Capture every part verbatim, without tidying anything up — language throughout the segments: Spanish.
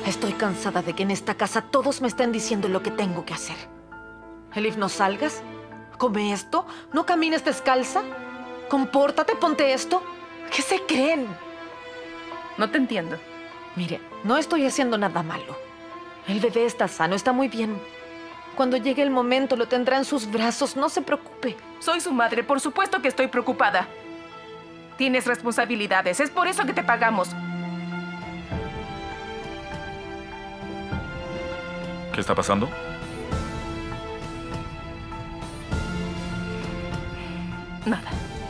Estoy cansada de que en esta casa todos me estén diciendo lo que tengo que hacer. Elif, no salgas. Come esto. No camines descalza. Compórtate, ponte esto. ¿Qué se creen? No te entiendo. Mire, no estoy haciendo nada malo. El bebé está sano, está muy bien. Cuando llegue el momento lo tendrá en sus brazos, no se preocupe. Soy su madre, por supuesto que estoy preocupada. Tienes responsabilidades, es por eso que te pagamos. ¿Qué está pasando? Nada.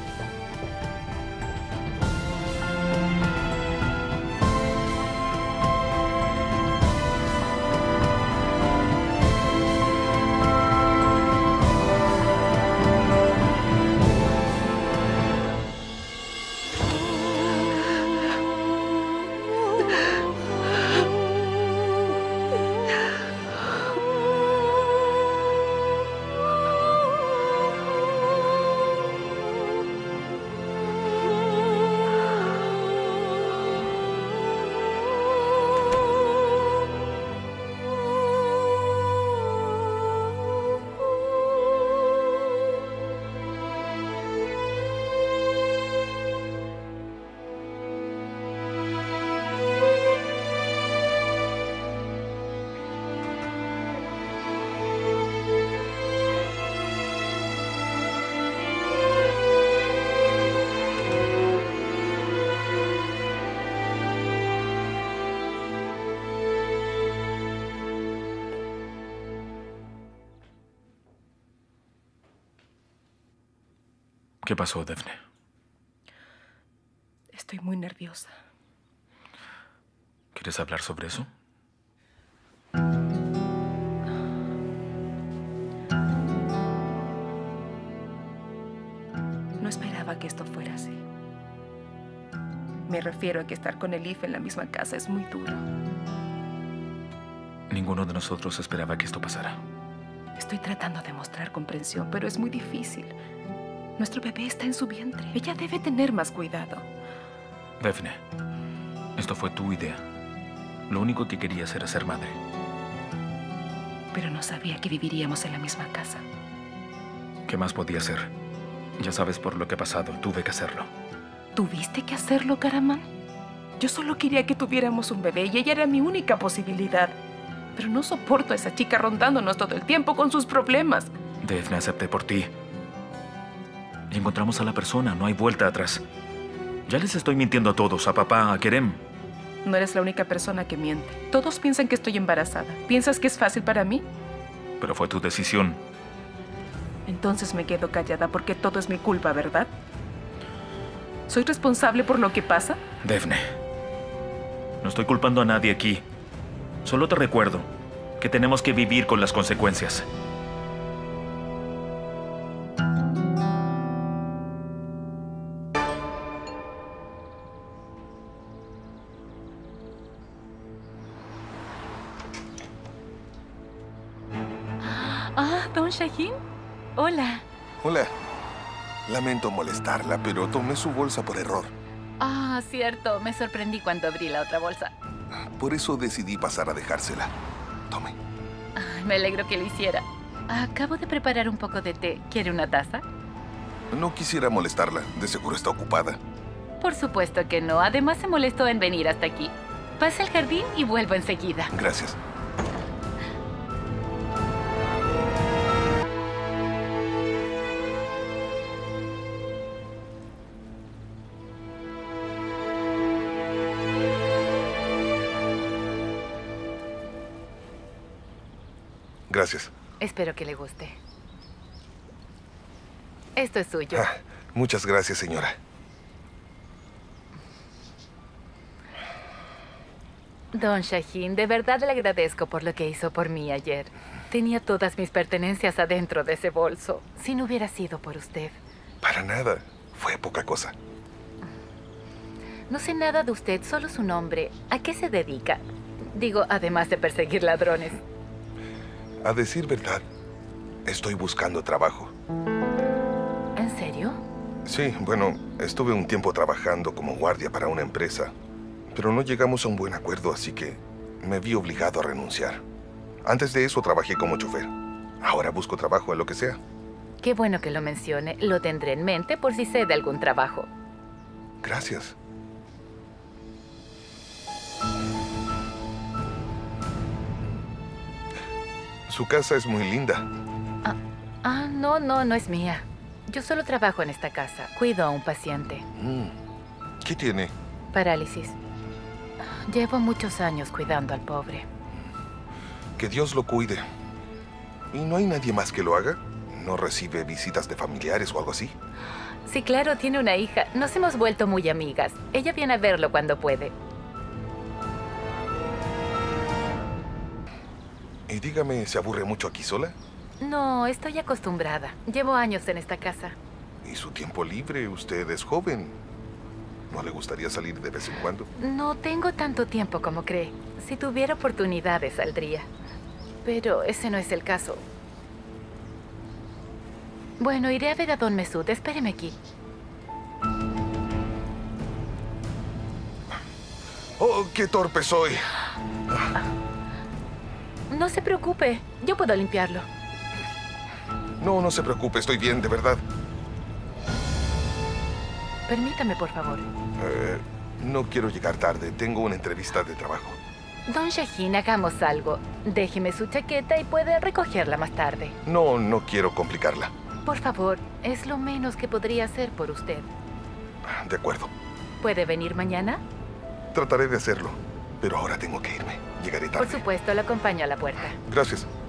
¿Qué pasó, Daphne? Estoy muy nerviosa. ¿Quieres hablar sobre eso? No esperaba que esto fuera así. Me refiero a que estar con Elif en la misma casa es muy duro. Ninguno de nosotros esperaba que esto pasara. Estoy tratando de mostrar comprensión, pero es muy difícil. Nuestro bebé está en su vientre. Ella debe tener más cuidado. Daphne, esto fue tu idea. Lo único que querías era ser madre. Pero no sabía que viviríamos en la misma casa. ¿Qué más podía hacer? Ya sabes por lo que ha pasado. Tuve que hacerlo. ¿Tuviste que hacerlo, Karaman? Yo solo quería que tuviéramos un bebé y ella era mi única posibilidad. Pero no soporto a esa chica rondándonos todo el tiempo con sus problemas. Daphne, acepté por ti. Y encontramos a la persona. No hay vuelta atrás. Ya les estoy mintiendo a todos. A papá, a Kerem. No eres la única persona que miente. Todos piensan que estoy embarazada. ¿Piensas que es fácil para mí? Pero fue tu decisión. Entonces me quedo callada porque todo es mi culpa, ¿verdad? ¿Soy responsable por lo que pasa? Daphne, no estoy culpando a nadie aquí. Solo te recuerdo que tenemos que vivir con las consecuencias. Ah, Don Shaheen. Hola. Hola. Lamento molestarla, pero tomé su bolsa por error. Ah, cierto. Me sorprendí cuando abrí la otra bolsa. Por eso decidí pasar a dejársela. Tome. Ah, me alegro que lo hiciera. Acabo de preparar un poco de té. ¿Quiere una taza? No quisiera molestarla. De seguro está ocupada. Por supuesto que no. Además, se molestó en venir hasta aquí. Pasa al jardín y vuelvo enseguida. Gracias. Gracias. Espero que le guste. Esto es suyo. Ah, muchas gracias, señora. Don Shaheen, de verdad le agradezco por lo que hizo por mí ayer. Tenía todas mis pertenencias adentro de ese bolso. Si no hubiera sido por usted. Para nada. Fue poca cosa. No sé nada de usted, solo su nombre. ¿A qué se dedica? Digo, además de perseguir ladrones. A decir verdad, estoy buscando trabajo. ¿En serio? Sí, bueno, estuve un tiempo trabajando como guardia para una empresa, pero no llegamos a un buen acuerdo, así que me vi obligado a renunciar. Antes de eso trabajé como chofer. Ahora busco trabajo en lo que sea. Qué bueno que lo mencione. Lo tendré en mente por si sé de algún trabajo. Gracias. Su casa es muy linda. Ah, ah, no, no, no es mía. Yo solo trabajo en esta casa. Cuido a un paciente. Mm. ¿Qué tiene? Parálisis. Llevo muchos años cuidando al pobre. Que Dios lo cuide. ¿Y no hay nadie más que lo haga? ¿No recibe visitas de familiares o algo así? Sí, claro, tiene una hija. Nos hemos vuelto muy amigas. Ella viene a verlo cuando puede. Y dígame, ¿se aburre mucho aquí sola? No, estoy acostumbrada. Llevo años en esta casa. ¿Y su tiempo libre? Usted es joven. ¿No le gustaría salir de vez en cuando? No tengo tanto tiempo como cree. Si tuviera oportunidades, saldría. Pero ese no es el caso. Bueno, iré a ver a Don Mesud. Espéreme aquí. ¡Oh, qué torpe soy! No se preocupe. Yo puedo limpiarlo. No, no se preocupe. Estoy bien, de verdad. Permítame, por favor. Eh, no quiero llegar tarde. Tengo una entrevista de trabajo. Don Shaheen, hagamos algo. Déjeme su chaqueta y puede recogerla más tarde. No, no quiero complicarla. Por favor, es lo menos que podría hacer por usted. De acuerdo. ¿Puede venir mañana? Trataré de hacerlo. Pero ahora tengo que irme. Llegaré tarde. Por supuesto, lo acompaño a la puerta. Gracias.